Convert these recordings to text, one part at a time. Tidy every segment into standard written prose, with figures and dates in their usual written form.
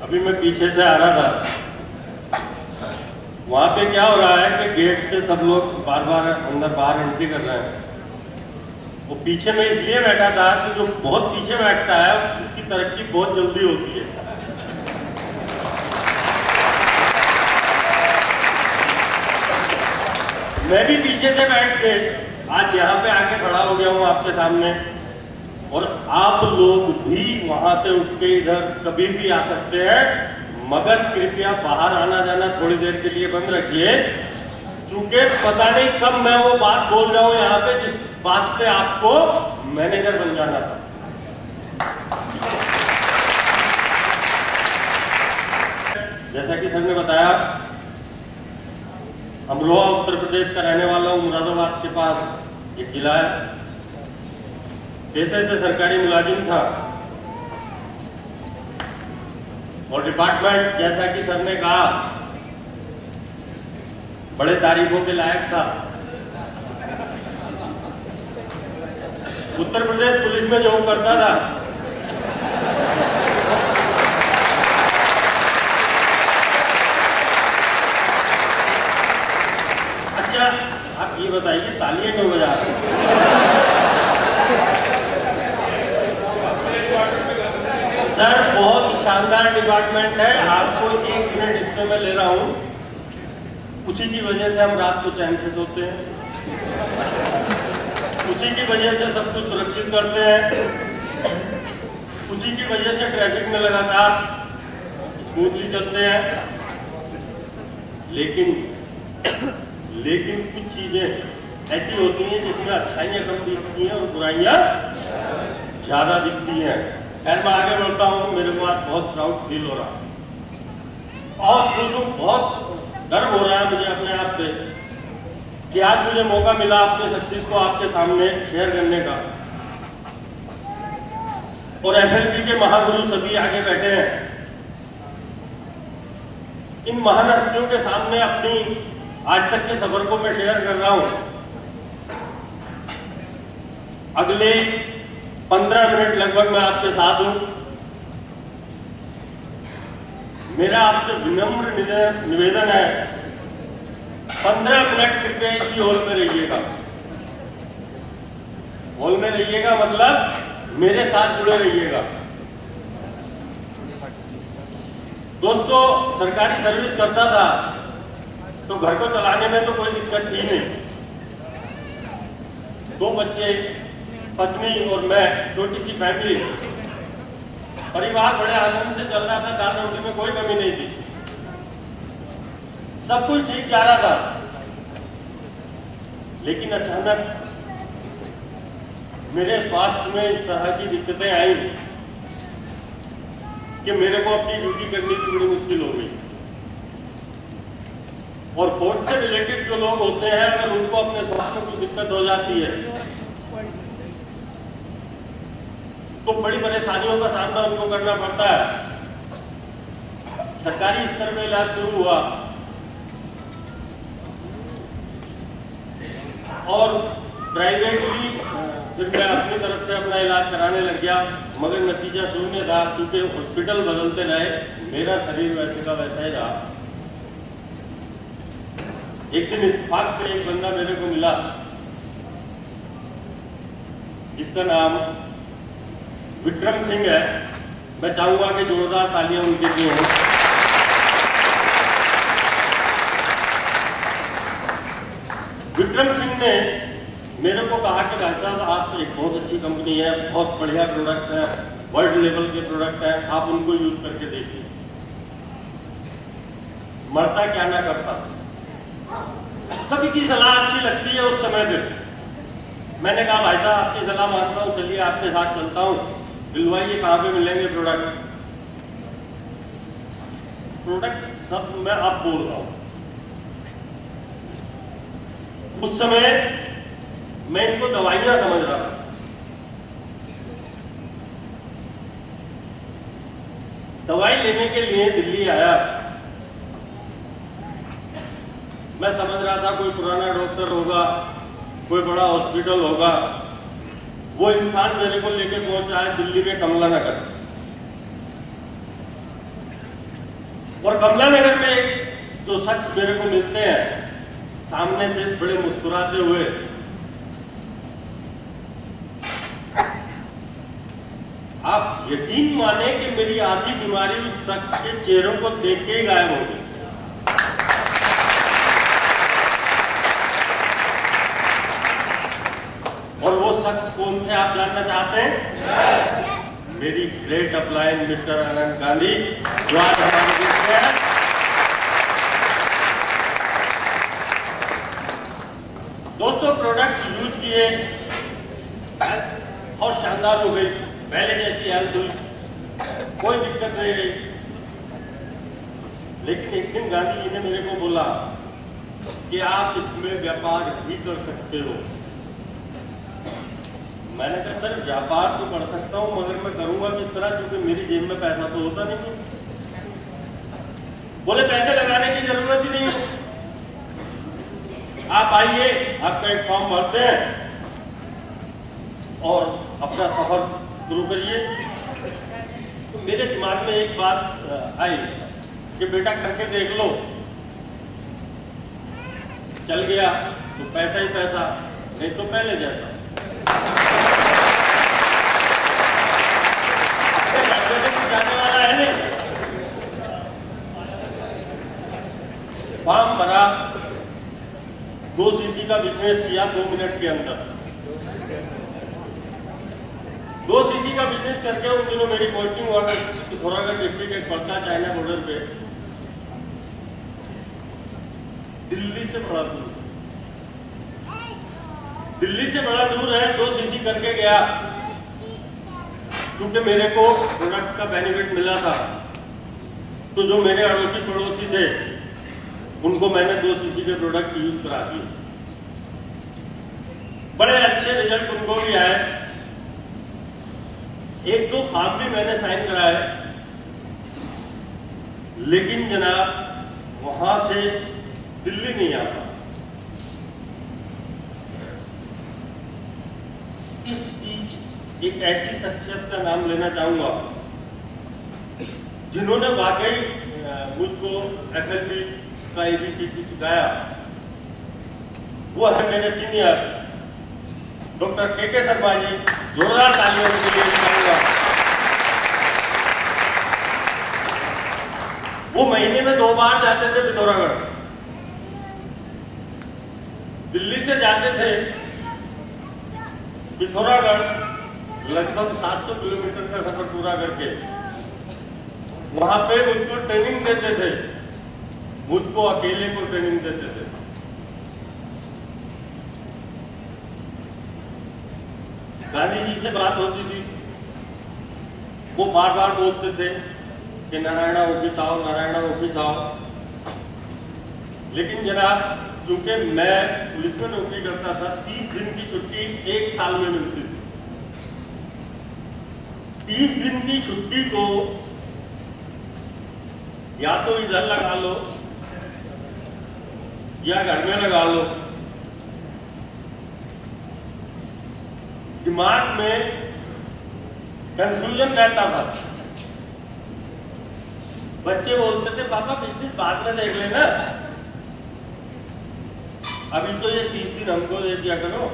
अभी मैं पीछे से आ रहा था, वहां पे क्या हो रहा है कि गेट से सब लोग बार बार अंदर बाहर एंट्री कर रहे हैं। वो पीछे में इसलिए बैठा था कि जो बहुत पीछे बैठता है उसकी तरक्की बहुत जल्दी होती है। मैं भी पीछे से बैठ के आज यहाँ पे आके खड़ा हो गया हूँ आपके सामने, और आप लोग भी वहां से उठ के इधर कभी भी आ सकते हैं, मगर कृपया बाहर आना जाना थोड़ी देर के लिए बंद रखिए, क्योंकि पता नहीं कब मैं वो बात बोल जाऊं यहाँ पे जिस बात पे आपको मैनेजर बन जाना था। जैसा कि सर ने बताया, अमरोहा उत्तर प्रदेश का रहने वाला हूं। मुरादाबाद के पास एक जिला है। पेशे से सरकारी मुलाजिम था और डिपार्टमेंट, जैसा कि सर ने कहा, बड़े तारीफों के लायक था। उत्तर प्रदेश पुलिस में जॉब करता था। अच्छा, आप ये बताइए तालियां क्यों बजा रहे हैं? सर बहुत शानदार डिपार्टमेंट है, आपको 1 मिनट इसमें मैं ले रहा हूं। उसी की वजह से हम रात को चैन से सोते हैं, उसी की वजह से सब कुछ सुरक्षित करते हैं, उसी की वजह से ट्रैफिक में लगातार स्मूथली चलते हैं। लेकिन कुछ चीजें ऐसी होती हैं जिसमें अच्छाइयां कम दिखती हैं और बुराइयां ज्यादा दिखती हैं। खैर, मैं आगे बढ़ता हूँ। मेरे को आज बहुत प्राउड फील हो रहा है, बहुत खुश हूँ, बहुत गर्व हो रहा है मुझे अपने आप पे कि आज मुझे मौका मिला अपने सक्सेस को आपके सामने शेयर करने का। और एफएलपी के महागुरु सभी आगे बैठे हैं। इन महान हस्तियों के सामने अपनी आज तक के सफर को मैं शेयर कर रहा हूं। अगले 15 मिनट लगभग मैं आपके साथ हूं। मेरा आपसे विनम्र निवेदन है, 15 मिनट कृपया इसी हॉल में रहिएगा। हॉल में रहिएगा मतलब मेरे साथ जुड़े रहिएगा। दोस्तों, सरकारी सर्विस करता था तो घर को चलाने में तो कोई दिक्कत थी नहीं। 2 बच्चे, पत्नी और मैं, छोटी सी फैमिली, परिवार बड़े आनंद से चल रहा था। दाल रोटी में कोई कमी नहीं थी, सब कुछ ठीक जा रहा था। लेकिन अचानक मेरे स्वास्थ्य में इस तरह की दिक्कतें आई कि मेरे को अपनी ड्यूटी करने की बड़ी मुश्किल हो गई। और फोर्स से रिलेटेड जो लोग होते हैं, अगर उनको अपने स्वास्थ्य में कुछ दिक्कत हो जाती है तो बड़ी परेशानियों का सामना उनको करना पड़ता है। सरकारी स्तर में इलाज शुरू हुआ और प्राइवेटली फिर मैं अपनी तरफ से अपना इलाज कराने लग गया, मगर नतीजा शून्य था। क्योंकि हॉस्पिटल बदलते रहे, मेरा शरीर वैसे का वैसा ही रहा। एक दिन इत्तेफाक से एक बंदा मेरे को मिला जिसका नाम विक्रम सिंह है। मैं चाहूंगा कि जोरदार तालियां उनके लिए हों। विक्रम सिंह ने मेरे को कहा कि भाई साहब, आप एक बहुत अच्छी कंपनी है, बहुत बढ़िया प्रोडक्ट्स हैं, वर्ल्ड लेवल के प्रोडक्ट हैं, आप उनको यूज करके देखिए। मरता क्या ना करता। सभी की सलाह अच्छी लगती है उस समय पे। मैंने कहा भाई साहब, आपकी सलाह मानता हूँ, चलिए आपके साथ चलता हूँ, दिलवाइए कहाँ पे मिलेंगे प्रोडक्ट। सब मैं आप बोल रहा हूँ। उस समय मैं इनको दवाइयां समझ रहा था। दवाई लेने के लिए दिल्ली आया। मैं समझ रहा था कोई पुराना डॉक्टर होगा, कोई बड़ा हॉस्पिटल होगा। वो इंसान मेरे को लेके पहुंचा है दिल्ली में कमला नगर। और कमला नगर में एक जो शख्स मेरे को मिलते हैं सामने से बड़े मुस्कुराते हुए, आप यकीन माने कि मेरी आधी बीमारी उस शख्स के चेहरों को देख के ही गायब हो गई। और वो शख्स कौन थे आप जानना चाहते हैं? मेरी great upline mister Anant Gandhi, जो आज हमारे बीच में है। दोस्तों, प्रोडक्ट्स यूज किए, बहुत शानदार हो गई, पहले जैसी हेल्थ हुई, कोई दिक्कत नहीं रही। लेकिन एक दिन गांधी जी ने मेरे को बोला कि आप इसमें व्यापार भी कर सकते हो। मैंने कहा सर व्यापार तो कर सकता हूं, मगर मैं करूंगा किस तरह, क्योंकि मेरी जेब में पैसा तो होता नहीं है। बोले पैसे लगाने की जरूरत ही नहीं है, आप आइए, आपका एक फॉर्म भरते हैं और अपना सफर शुरू करिए। तो मेरे दिमाग में एक बात आई कि बेटा करके देख लो। चल गया तो पैसा ही पैसा, नहीं तो पहले जैसा। जाने वाला है नहीं। फॉर्म भरा, 2 सीसी का बिजनेस किया 2 मिनट के अंदर। 2 सीसी का बिजनेस करके उन दिनों मेरी पोस्टिंग हुआ पिथौरागढ़ डिस्ट्रिक्ट एक पड़ता चाइना बॉर्डर पे, दिल्ली से बड़ा दूर, दिल्ली से बड़ा दूर है। 2 सीसी करके गया, क्योंकि मेरे को प्रोडक्ट्स का बेनिफिट मिला था। तो जो मेरे अड़ोसी पड़ोसी थे उनको मैंने 2 सीसी के प्रोडक्ट यूज करा दिए। बड़े अच्छे रिजल्ट उनको भी आए। 1-2 फॉर्म भी मैंने साइन कराए, लेकिन जनाब वहां से दिल्ली नहीं आता। इस बीच एक ऐसी शख्सियत का नाम लेना चाहूंगा जिन्होंने वाकई मुझको FLB का ABCD सिखाया। वो है मेरे senior doctor KK Sharma ji. जोरदार तालियों के लिए चाहूंगा। वो महीने में 2 बार जाते थे पिथौरागढ़। दिल्ली से जाते थे पिथौरागढ़, लगभग 700 किलोमीटर का सफर पूरा करके। वहां पे मुझको ट्रेनिंग देते थे, मुझको अकेले को ट्रेनिंग देते थे। गांधी जी से बात होती थी, वो बार बार बोलते थे कि नारायणा ऑफिस आओ, नारायणा ऑफिस आओ। लेकिन जनाब चूंकि मैं पुलिस में नौकरी करता था, 30 दिन की छुट्टी 1 साल में मिलती थी। 30 दिन की छुट्टी को या तो इधर लगा लो या घर में लगा लो। दिमाग में कंफ्यूजन रहता था। बच्चे बोलते थे पापा बिजनेस बाद में देख लेना, अभी तो ये 30 दिन हमको दे दिया करो।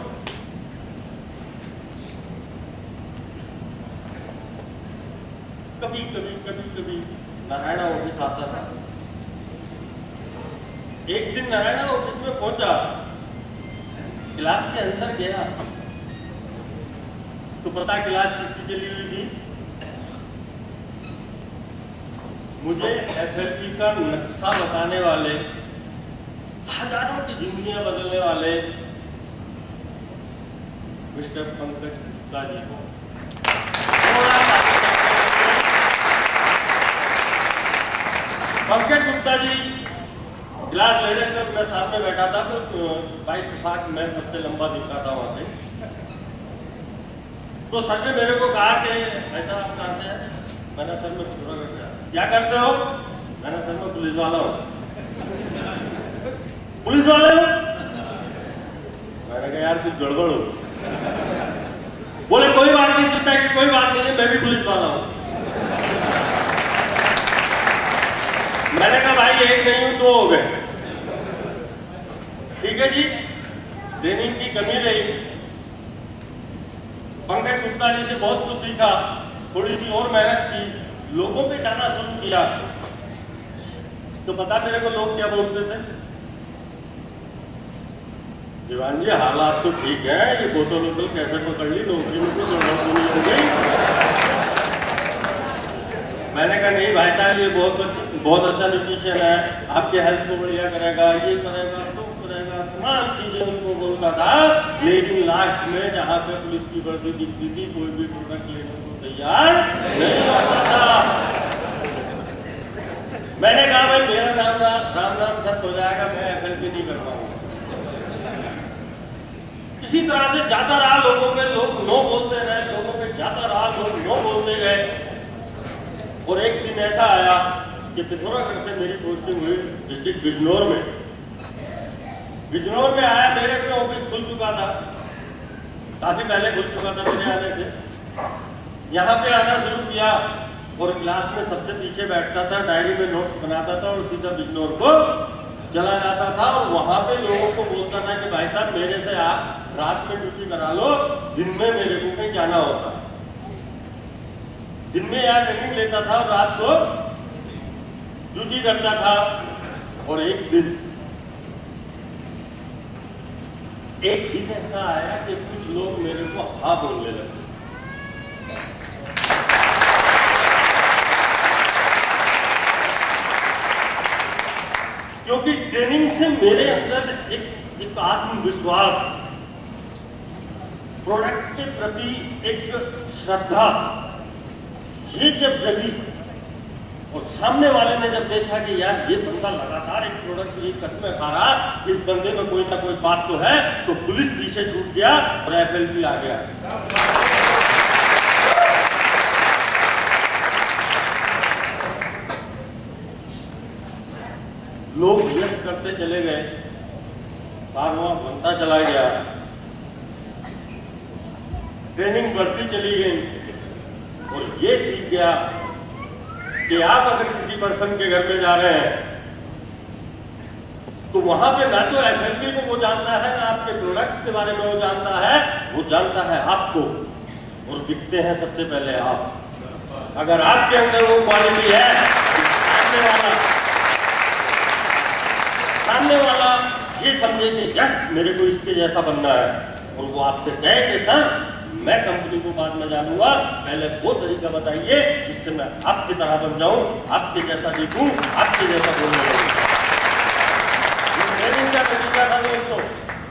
कभी कभी कभी कभी नारायणा ऑफिस आता था। एक दिन नारायणा ऑफिस में पहुंचा, क्लास के अंदर गया तो पता क्लास किसकी चली हुई थी? मुझे FLB का नक्शा बताने वाले, हजारों की जिंदगियां बदलने वाले मिस्टर पंकज गुप्ता जी को पंकज गुप्ता जी क्लास ले रहे थे, मैं सामने बैठा था। तो बाइक इत्तेफाक मैं सबसे लंबा दिख रहा था वहां पे। तो सर ने मेरे को कहा कि ऐसा आप कहाँ से हैं? मैंने सर मैं पूरा कर दिया। क्या करते हो? मैंने सर मैं पुलिस वाला हूँ। पुलिस वाले हो? मैंने कहा यार कुछ गड़बड़ हो। बोले कोई बात नहीं चिंता की, कोई बात नहीं, मैं भी पुलिस वाला हूँ। भाई एक नहीं हूं, दो हो गए। ठीक है जी, ट्रेनिंग की कमी रही। पंकज गुप्ता जी से बहुत कुछ सीखा, थोड़ी सी और मेहनत की, लोगों पे जाना शुरू किया। तो पता मेरे को लोग क्या बोलते थे, दीवान जी हालात तो ठीक है, ये फोटो लोकल कैसे पकड़ ली, नौकरी में कुछ गड़बड़ तो नहीं हो गई। मैंने कहा नहीं भाई साहब, ये बहुत अच्छा न्यूट्रिशन है, आपके हेल्थ को बढ़िया करेगा, ये करेगा, तो करेगा, तमाम चीजें उनको बोलता था। लेकिन लास्ट में जहाँ पे पुलिस की वर्दी दिखती थी, कोई भी प्रोडक्ट लेने को तैयार नहीं होता था। मैंने कहा भाई मेरा नाम सत्य हो जाएगा, मैं FLP नहीं कर पाऊंगा। इसी तरह से जाता रहा, लोगों पे लोग नो बोलते रहे, लोगों पे जाता रहा, लोग नो बोलते गए। और एक दिन ऐसा आया कि पिथौरागढ़ से मेरी पोस्टिंग हुई डिस्ट्रिक्ट बिजनौर में। बिजनौर में आया, मेरे अपने ऑफिस खुल चुका था, काफी पहले खुल चुका था मेरे आने से। यहाँ पे आना शुरू किया और क्लास में सबसे पीछे बैठता था, डायरी में नोट्स बनाता था और सीधा बिजनौर को चला जाता था। और वहां पे लोगों को बोलता था कि भाई साहब मेरे से आप रात में ड्यूटी करा लो, दिन में मेरे को कहीं जाना होता। दिन में यहाँ ट्रेनिंग लेता था और रात को ड्यूटी करता था। और एक दिन ऐसा आया कि कुछ लोग मेरे को हाँ बोलने लगे। क्योंकि ट्रेनिंग से मेरे अंदर एक आत्मविश्वास, प्रोडक्ट के प्रति एक श्रद्धा, ये जब जगी और सामने वाले ने जब देखा कि यार ये बंदा लगातार एक प्रोडक्ट की कस्में खा रहा, इस बंदे में कोई ना कोई बात तो है, तो पुलिस पीछे छूट गया और FLP आ गया। लोग यस करते चले गए, कारवां बनता चला गया, ट्रेनिंग बढ़ती चली गई। और ये सीख गया कि आप अगर किसी पर्सन के घर में जा रहे हैं तो वहां पे ना तो FLP को वो जानता है, ना आपके प्रोडक्ट्स के बारे में वो जानता है, वो जानता है आपको। और बिकते हैं सबसे पहले आप। अगर आपके अंदर वो क्वालिटी है, सामने वाला ये समझे कि यस मेरे को इसके जैसा बनना है, और वो आपसे कहे कि सर मैं कंपनी को बाद में जानूंगा, पहले वो तरीका बताइए जिससे मैं आपकी तरह बन जाऊं, आपके जैसा दिखूं, आपके जैसा बोलने लगूं। ट्रेनिंग का तरीका था दोस्तों।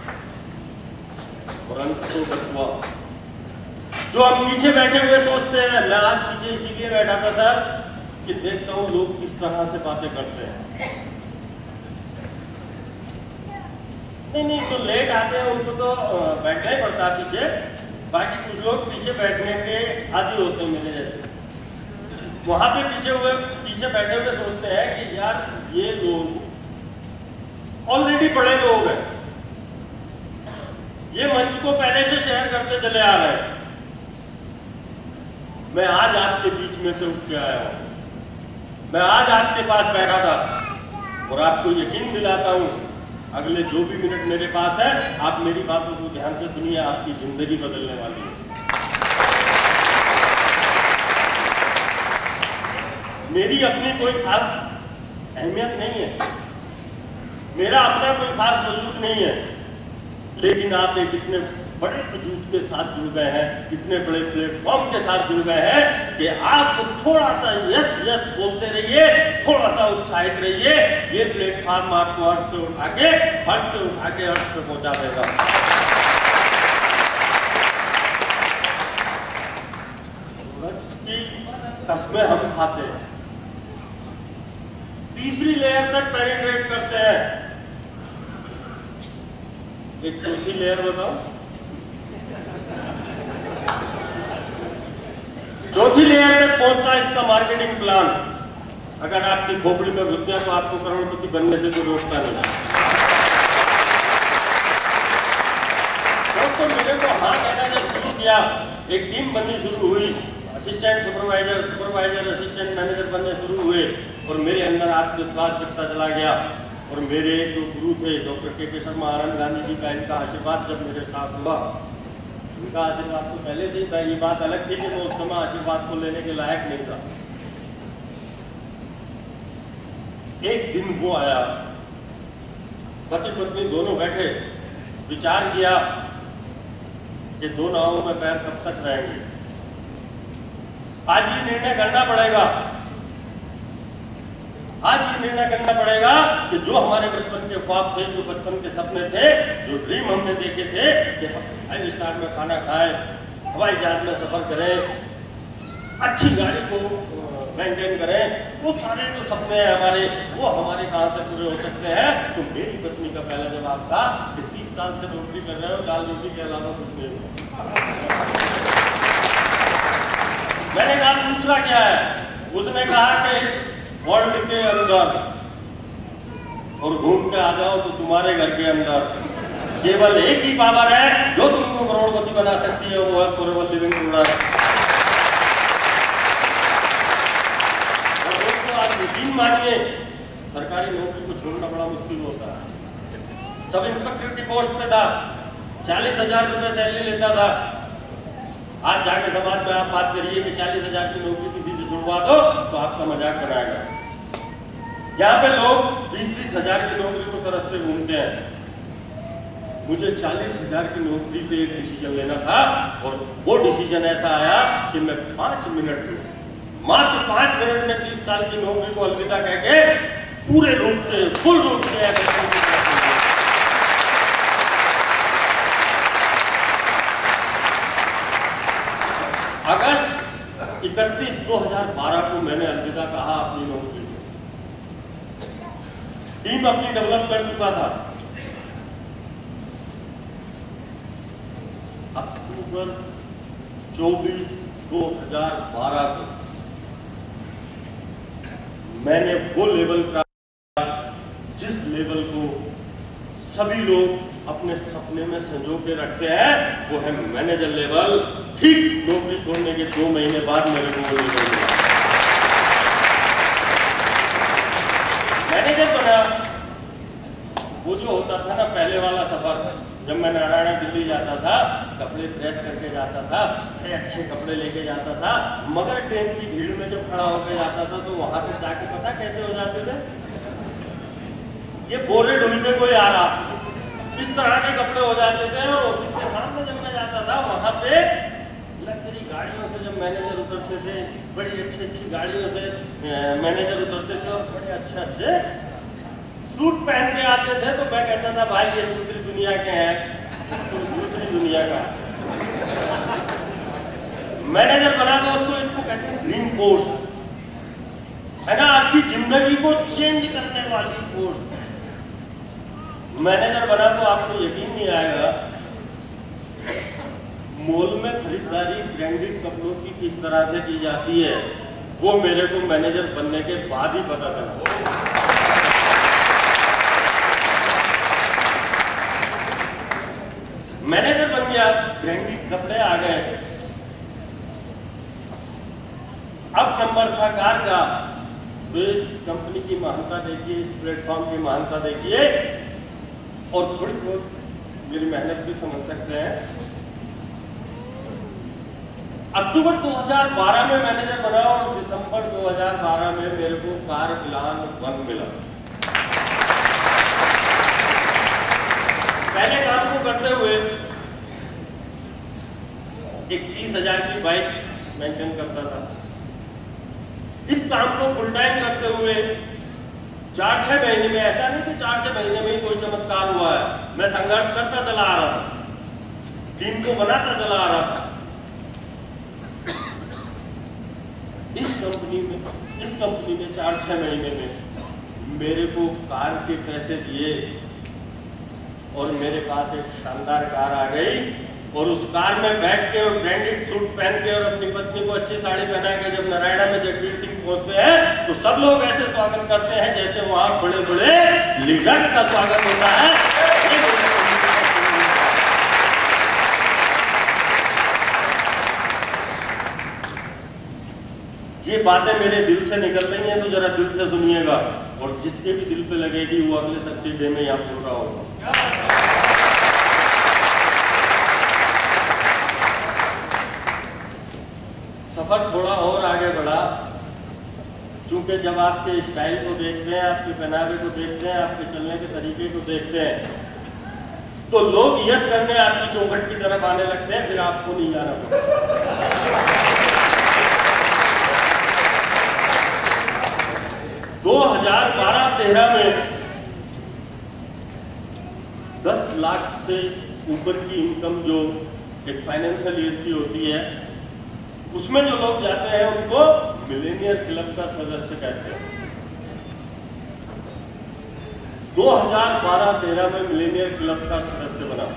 परंतु बचुआ जो हम पीछे बैठे हुए सोचते हैं, मैं आज पीछे इसीलिए बैठा था सर कि देखता हूं लोग किस तरह से बातें करते हैं। नहीं तो लेट आते हैं, उनको तो बैठना ही पड़ता है पीछे। बाकी कुछ लोग पीछे बैठने के आदी होते हैं मेरे जैसे। वहां पे पीछे बैठे हुए सोचते हैं कि यार ये लोग ऑलरेडी बड़े लोग हैं, ये मंच को पहले से शेयर करते चले आ रहे हैं। मैं आज आपके बीच में से उठ के आया हूं, मैं आज आपके पास बैठा था और आपको यकीन दिलाता हूं अगले जो भी मिनट मेरे पास है, आप मेरी बातों को ध्यान से सुनिए, आपकी जिंदगी बदलने वाली है। मेरी अपनी कोई खास अहमियत नहीं है, मेरा अपना कोई खास वजूद नहीं है, लेकिन आप एक इतने बड़े वजूद के साथ जुड़ गए हैं, इतने बड़े प्लेटफॉर्म के साथ जुड़ गए हैं कि आप थोड़ा सा यस यस बोलते रहिए, थोड़ा सा उत्साहित रहिए। ये प्लेटफॉर्म आपको अर्थ से उठा के अर्थ पे पहुंचा देगा। की कस्में हम खाते हैं, तीसरी लेयर तक पेनिट्रेट करते हैं। एक चौथी लेयर बताओ। चौथी लेयर तक पहुंचता है इसका मार्केटिंग प्लान। अगर आपकी खोपड़ी में घुस गया तो आपको करोड़पति बनने से कोई रोकता नहीं। तो मेरे को हाँ कहना जब शुरू किया, एक टीम बननी शुरू हुई, assistant supervisor, supervisor, assistant manager बनने शुरू हुए और मेरे अंदर आत्मविश्वास जगता चला गया। और मेरे जो गुरु थे डॉक्टर के शर्मा, आनंद गांधी जी का, इनका आशीर्वाद जब मेरे साथ हुआ, इनका आशीर्वाद तो पहले से ही था, ये बात अलग थी कि मैं उस समय आशीर्वाद को लेने के लायक नहीं था। एक दिन वो आया, पति पत्नी दोनों बैठे, विचार किया कि दो नावों में पैर कब तक रहेंगे। आज ये निर्णय करना पड़ेगा, आज ये निर्णय करना पड़ेगा कि जो हमारे बचपन के ख्वाब थे, जो बचपन के सपने थे, जो ड्रीम हमने देखे थे कि हम 5 स्टार में खाना खाएं, हवाई जहाज में सफर करें, अच्छी गाड़ी को मेंटेन करें, वो सारे जो सपने हैं हमारे, वो हमारे कहां से पूरे हो सकते हैं। तो मेरी पत्नी का पहला जवाब था कि 30 साल से नौकरी कर रहे हो, दाल रोटी के अलावा कुछ नहीं हो। मैंने कहा दूसरा क्या है? उसने कहा कि वर्ल्ड के अंदर और घूम के आ जाओ तो तुम्हारे घर के अंदर केवल एक ही पावर है जो तुमको करोड़पति बना सकती है, वो है फॉरएवर लिविंग टुगेदर। और दोस्तों आप यकीन मानिए, सरकारी नौकरी को छोड़ना बड़ा मुश्किल होता है। सब इंस्पेक्टर की पोस्ट पे था, 40,000 रुपए सैलरी लेता था। आज जाके समाज में आप बात करिए कि 40,000 की नौकरी किसी से छुड़वा दो तो आपका मजाक बनाएगा। यहाँ पे लोग 20-20 हजार की नौकरी को तरसते घूमते हैं। मुझे 40,000 की नौकरी पे एक डिसीजन लेना था और वो डिसीजन ऐसा आया कि मैं 5 मिनट में, मात्र 5 मिनट में 30 साल की नौकरी को अलविदा कह के पूरे रूप से, फुल रूप से अगस्त 31, 2012 को मैंने अलविदा कहा अपनी नौकरी को। टीम अपनी डेवलप कर चुका था। अक्टूबर 24, 2012 को मैंने वो लेवल प्राप्त किया जिस लेवल को सभी लोग अपने सपने में संजो के रखते हैं, वो है मैनेजर लेवल। ठीक नौकरी छोड़ने के 2 महीने बाद मेरे को वो लेवल मिला। मैनेजर बना। वो जो होता था ना पहले वाला सफर, जब मैं नारायण दिल्ली जाता था, कपड़े प्रेस करके जाता था, अच्छे कपड़े लेके जाता था, मगर ट्रेन की भीड़ में जब खड़ा होकर जाता था तो वहां से जाके पता कैसे हो जाते थे, ये बोरे ढूंढते कोई आ रहा, इस तरह के कपड़े हो जाते थे। और ऑफिस के सामने जब मैं जाता था, वहां पे लग्जरी गाड़ियों से जब मैनेजर उतरते थे, बड़ी अच्छी अच्छी गाड़ियों से मैनेजर उतरते थे और बड़े अच्छे अच्छे सूट पहन के आते थे। तो मैं कहता था भाई ये दूसरी दुनिया के हैं, तो दूसरी दुनिया का मैनेजर बना दो उसको, इसको कहते हैं ड्रीम पोस्ट, है ना, आपकी जिंदगी को चेंज करने वाली पोस्ट। मैनेजर बना तो आपको यकीन नहीं आएगा, मॉल में खरीदारी ब्रांडेड कपड़ों की किस तरह से की जाती है, वो मेरे को मैनेजर बनने के बाद ही पता चला। मैनेजर बन गया, ब्रांडेड कपड़े आ गए। अब नंबर था कार का। तो इस कंपनी की महानता देखिए, इस प्लेटफॉर्म की महानता देखिए, और थोड़ी बहुत मेरी मेहनत भी समझ सकते हैं। अक्टूबर 2012 में मैनेजर बना और दिसंबर 2012 में मेरे को कार प्लान 1 मिला। पहले काम को करते हुए एक 30,000 की बाइक मेंटेन करता था। इस काम को फुल टाइम करते हुए 4-6 महीने में, ऐसा नहीं कि 4-6 महीने में ही कोई चमत्कार हुआ है, मैं संघर्ष करता चला आ रहा था, टीम को बनाता चला आ रहा था। इस कंपनी ने 4-6 महीने में मेरे को कार के पैसे दिए और मेरे पास एक शानदार कार आ गई। और उस कार में बैठ के और ब्रांडेड सूट पहन के और अपनी पत्नी को अच्छी साड़ी पहना के जब नारायणा में जगवीर सिंह पहुंचते हैं तो सब लोग ऐसे स्वागत करते हैं जैसे वहां बड़े बड़े लीडर्स का स्वागत होता है। ये बातें मेरे दिल से निकल रही हैं, तो जरा दिल से सुनिएगा, और जिसके भी दिल पे लगेगी वो अगले सक्सेस डे में यहाँ बोल रहा होगा। सफर थोड़ा और आगे बढ़ा, क्योंकि जब आपके स्टाइल को देखते हैं, आपके पहनावे को देखते हैं, आपके चलने के तरीके को देखते हैं, तो लोग यस करने आपकी चौखट की तरफ आने लगते हैं, फिर आपको नहीं जाना पड़ता। 2012-13 में 10 लाख से ऊपर की इनकम जो एक फाइनेंशियल ईयर की होती है, उसमें जो लोग जाते हैं उनको मिलेनियर क्लब का सदस्य कहते हैं। 2012-13 में मिलेनियर क्लब का सदस्य बना,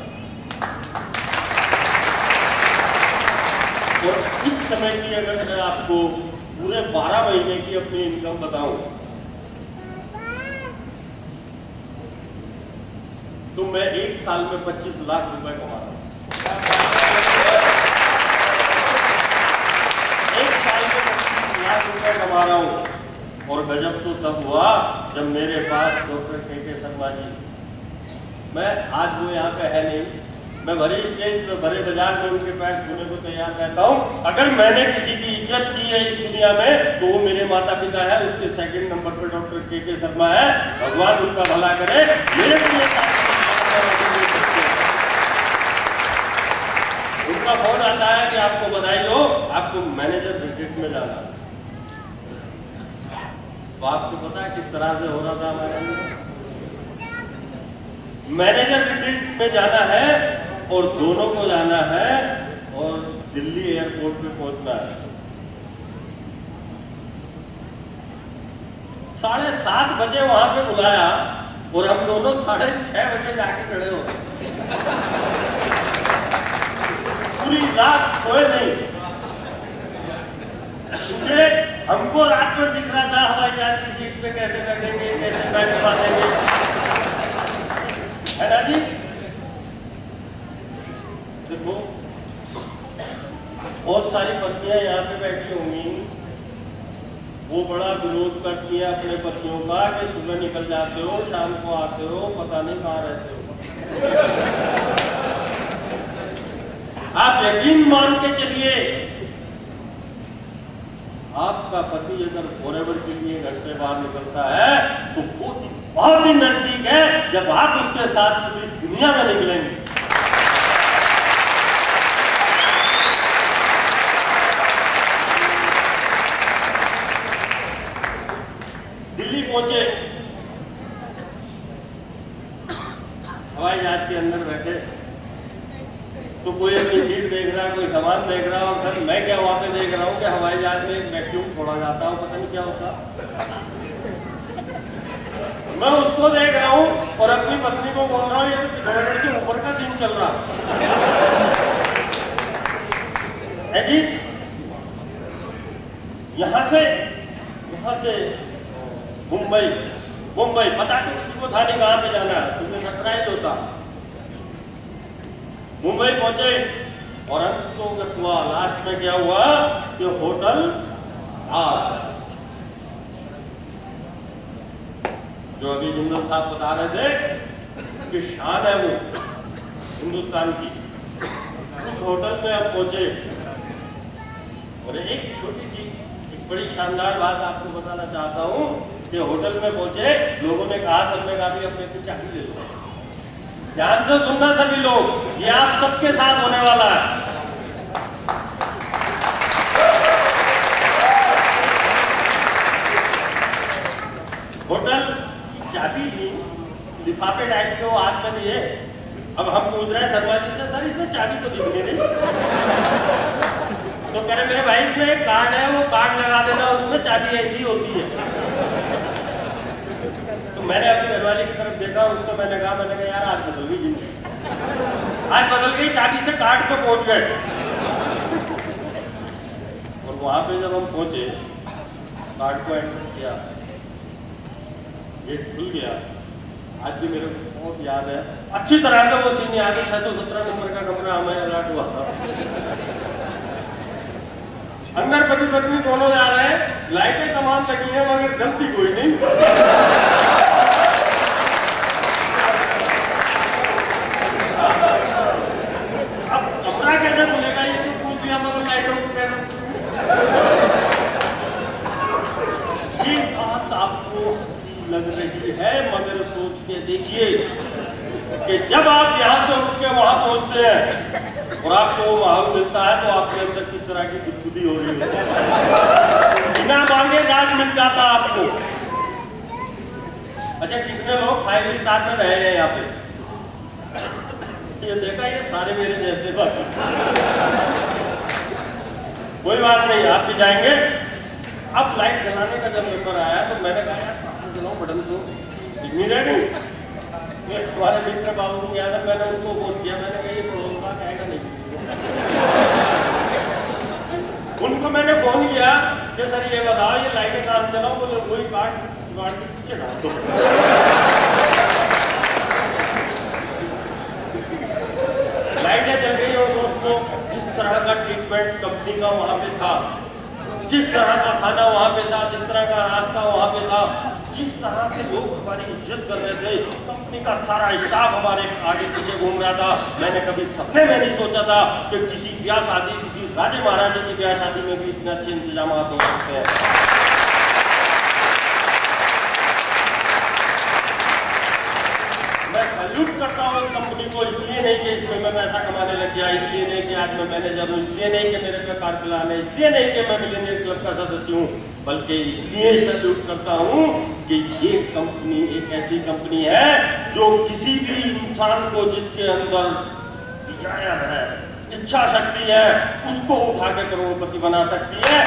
और इस समय की अगर मैं आपको पूरे 12 महीने की अपनी इनकम बताऊं, तो मैं एक साल में 25 लाख रुपए कमा रहा हूं। एक साल में 25 लाख रुपए कमा रहा हूं, और गजब तो तब हुआ जब मेरे पास डॉक्टर के शर्मा जी, मैं आज वो यहाँ पे है नहीं, मैं भरे स्टेज पे भरे बाजार में उनके पैर छूने को तैयार रहता हूँ। अगर मैंने किसी की इज्जत की है इस दुनिया में, तो वो मेरे माता पिता है, उसके सेकंड नंबर पर डॉक्टर के शर्मा है। भगवान उनका भला करे। मेरे उनका फोन आता है कि आपको बधाई हो, आपको मैनेजर रिट्रीट में जाना है। तो आपको पता है किस तरह से हो रहा था हमारे मैनेजर रिट्रीट में जाना है, और दोनों को जाना है, और दिल्ली एयरपोर्ट पे पहुंचना है। 7:30 बजे वहां पे बुलाया, और हम दोनों 6:30 बजे जाके खड़े हो, पूरी रात सोए नहीं, क्योंकि हमको रात भर दिख रहा था हवाई जहाज की सीट पे कैसे बैठेंगे, कैसे बैठ पाएंगे, है ना जी। देखो, बहुत सारी पत्नियां यहाँ पे बैठी होंगी, वो बड़ा विरोध करती है अपने पतियों का कि सुबह निकल जाते हो, शाम को आते हो, पता नहीं कहाँ रहते हो। आप यकीन मान के चलिए, आपका पति अगर फॉरएवर के लिए घर से बाहर निकलता है, तो वो बहुत ही नजदीक है जब आप उसके साथ पूरी दुनिया में निकलेंगे। दिल्ली पहुंचे, हवाई जहाज के अंदर बैठे, तो कोई अपनी सीट देख रहा है, कोई सामान देख रहा है, और सर मैं क्या वहां पे देख रहा हूँ कि हवाई जहाज में एक वैक्यूम छोड़ा जाता है, पता नहीं क्या होता। मैं उसको देख रहा हूँ और अपनी पत्नी को बोल रहा हूँ, ये तो पिथौरागढ़ के ऊपर का सीन चल रहा है जी। यहाँ से मुंबई पता तो किसी को था नहीं कहाँ पे जाना है, तुम्हें सरप्राइज होता। मुंबई पहुंचे, और अंत तो हुआ, लास्ट में क्या हुआ कि होटल ताज, जो अभी जिंदल साहब बता रहे थे कि शान है वो हिंदुस्तान की, उस होटल में आप पहुंचे। और एक छोटी सी एक बड़ी शानदार बात आपको बताना चाहता हूं कि होटल में पहुंचे, लोगों ने कहा, सबने कहा भी अपने अपनी चाबी ले लो। ध्यान से सुनना सभी लोग, ये आप सबके साथ होने वाला है। होटल चाबी ली, लिफाफे टाइप के वो हाथ में दिए। अब हम पूछ रहे हैं शर्मा जी से, सर इसमें चाबी तो दिख नहीं रही। तो कह रहे मेरे भाई इसमें एक कार्ड है, वो कार्ड लगा देना, उसमें चाबी ऐसी होती है। तो मैंने अपनी घरवाली की तरफ देखा, और उससे मैंने कहा यार आज बदल गई जिंदगी, आज बदल गई, चाबी से कार्ड पे पहुंच गए। और वहां पे जब हम पहुंचे, कार्ड को एंटर किया, गेट खुल गया। आज भी मेरे को बहुत याद है अच्छी तरह से वो सीन याद है। 617 नंबर का कमरा हमें अलर्ट हुआ था। अंदर पति पत्नी दोनों जा रहे हैं, लाइटें तमाम लगी हैं मगर जलती कोई नहीं। अब कमरा कैसे खुलेगा, ये तो पूछ लिया मगर लाइटों को कैसे? ये बात आपको हंसी लग रही है मगर सोच के देखिए कि जब आप यहाँ से उठ के वहां पहुंचते हैं और आपको वो माहौल मिलता है तो आपके अंदर किस तरह की गुदगुदी हो रही है, बिना मांगे राज मिल जाता आपको। अच्छा, कितने लोग 5 स्टार में रहे हैं यहाँ पे? ये देखा, ये सारे मेरे जैसे बाकी। कोई बात नहीं, आप भी जाएंगे। अब लाइट जलाने का जब नंबर आया तो मैंने कहा यार कहाँ से जलाऊं, बटन तो इतनी हमारे मित्र बाबू को याद है, मैंने उनको फोन किया, मैंने कहा ये पड़ोस का कहेगा नहीं। उनको मैंने फोन किया कि सर ये बताओ ये लाइटें कहाँ से जलाऊं? बोले कोई काट गाड़ के पीछे डाल दो। लाइटें जल गई और दोस्तों जिस तरह का ट्रीटमेंट कंपनी का वहां पे था, जिस तरह का खाना वहां पे था, जिस तरह का रास्ता वहां पे था, जिस तरह से लोग हमारी इज्जत कर रहे थे, कंपनी का सारा स्टाफ हमारे आगे पीछे घूम रहा था, मैंने कभी सपने में नहीं सोचा था कि किसी ब्याह शादी, किसी राजे महाराजे की ब्याह शादी में भी इतने अच्छे इंतजाम हो सकते हैं। मैं सैल्यूट करता हूँ इस कंपनी को, इसलिए नहीं कि इसमें मैं पैसा कमाने लग गया, इसलिए नहीं कि आज मैं मैनेजर हूँ, इसलिए नहीं कि मेरे पे कार प्लान है, इसलिए नहीं कि मैं मिलियनेयर क्लब का सदस्य हूँ, बल्कि इसलिए सैल्यूट करता हूँ कि ये कंपनी एक ऐसी कंपनी है जो किसी भी इंसान को जिसके अंदर डिजायर है, इच्छा शक्ति है, उसको उठा के करोड़पति बना सकती है।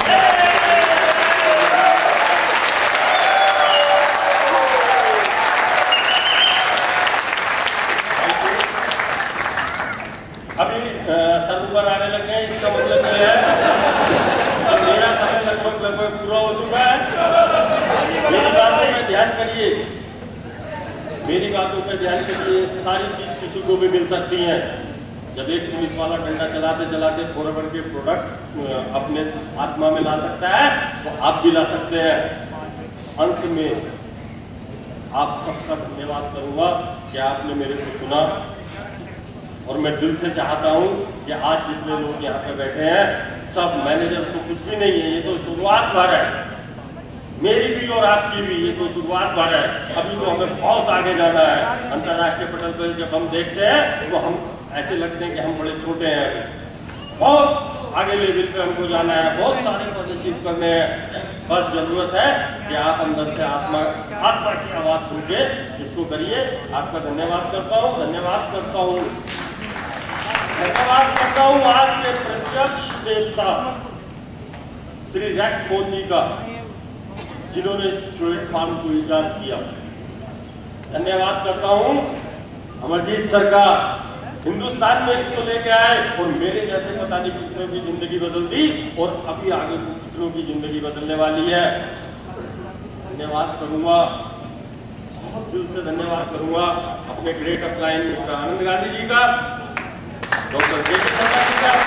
अभी सर ऊपर आने लग गए, इसका मतलब क्या है? मेरा समय लगभग पूरा हो चुका है। मेरी बातों पे ध्यान करिए, मेरी बातों पे ध्यान करिए। सारी चीज किसी को भी मिल सकती है। जब एक पुलिस वाला डंडा चलाते चलाते फॉरवर्ड के प्रोडक्ट अपने आत्मा में ला सकता है तो आप भी ला सकते हैं। अंत में आप सबका धन्यवाद करूंगा कि आपने मेरे को सुना, और मैं दिल से चाहता हूं कि आज जितने लोग यहाँ पे बैठे हैं सब मैनेजर तो कुछ भी नहीं है, ये तो शुरुआत भर है, मेरी भी और आपकी भी, ये तो शुरुआत भर है। अभी तो हमें बहुत आगे जाना है। अंतर्राष्ट्रीय पटल पर जब हम देखते हैं तो हम ऐसे लगते हैं कि हम बड़े छोटे हैं, बहुत आगे लेवल पे हमको जाना है, बहुत सारे पद अचीव करने हैं। बस जरूरत है कि आप अंदर से आत्मा की आवाज सुन के इसको करिए। आपका धन्यवाद करता हूँ, धन्यवाद करता हूँ, धन्यवाद करता हूँ आज के प्रत्यक्ष देवता श्री रैक्स मोदी का, जिन्होंने इस प्लेटफॉर्म को इजाद किया। धन्यवाद करता हूँ अमरजीत सर का, हिंदुस्तान में इसको लेके आए और मेरे जैसे पता नहीं कितनों की जिंदगी बदल दी और अभी आगे कितनों की जिंदगी बदलने वाली है। धन्यवाद करूंगा, बहुत दिल से धन्यवाद करूंगा अपने great upline mister Anand Gandhi ji का, डॉक्टर के शर्मा जी का,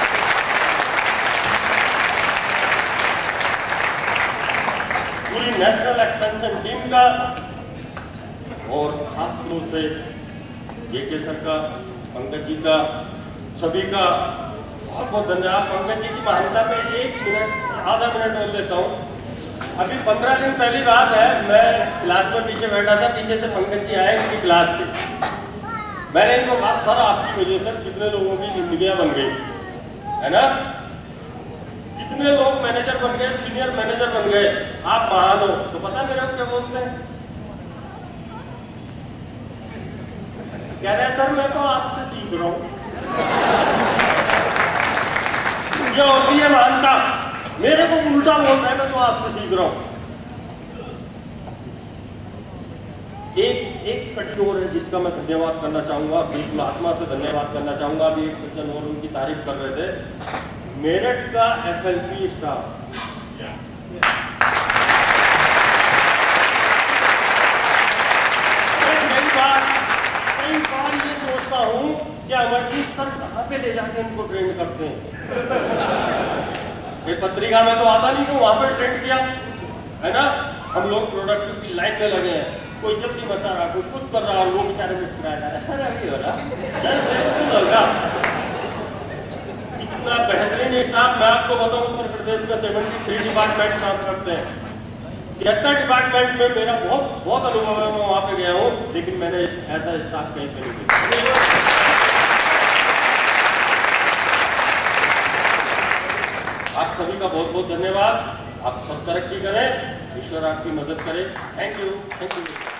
पूरी नेशनल एक्सपेंशन टीम का, और खास तौर से जेके सर का, पंकज जी का, सभी का बहुत बहुत धन्यवाद। पंकज जी की महानता में 1 मिनट, आधा मिनट बोल लेता हूँ। अभी 15 दिन पहली बात है, मैं क्लास में पीछे बैठा था, पीछे से पंकज जी आए उनकी क्लास पे। मैंने इनको कहा सर आपकी वजह से कितने लोगों की जिंदगियां बन गई है ना, कितने लोग मैनेजर बन गए, सीनियर मैनेजर बन गए, आप महान हो। तो पता मेरे को क्या बोलते हैं, कह रहे सर मैं तो आपसे सीख रहा हूं। ये होती है महानता, मेरे को उल्टा बोल रहा है, मैं तो आपसे सीख रहा हूं। एक कड़ी और है जिसका मैं धन्यवाद करना चाहूंगा, बिल्कुल आत्मा से धन्यवाद करना चाहूंगा। अभी एक सज्जन और उनकी तारीफ कर रहे थे, मेरठ का FLP स्टाफ। कई बार ये सोचता हूँ कि अमरजीत सर कहाँ पे ले जाके इनको ट्रेन करते हैं। ये पत्रिका में तो आता नहीं, तो वहां पे ट्रेंड किया है ना। हम लोग प्रोडक्टिव की लाइन में लगे हैं, कोई जल्दी मचा रहा, कोई कुछ कर रहा, और वो बेचारे मुस्कुराया जा रहा है, अरे हो रहा चल बिल्कुल होगा। इतना बेहतरीन स्टाफ, मैं आपको बताऊं उत्तर प्रदेश में 73 डिपार्टमेंट काम करते हैं। 73 डिपार्टमेंट में मेरा बहुत अनुभव है, मैं वहां पे गया हूँ, लेकिन मैंने ऐसा स्टाफ कहीं पे नहीं देखा। आप सभी का बहुत बहुत धन्यवाद। आप सब तरक्की करें, ईश्वर आपकी मदद करे। Thank you.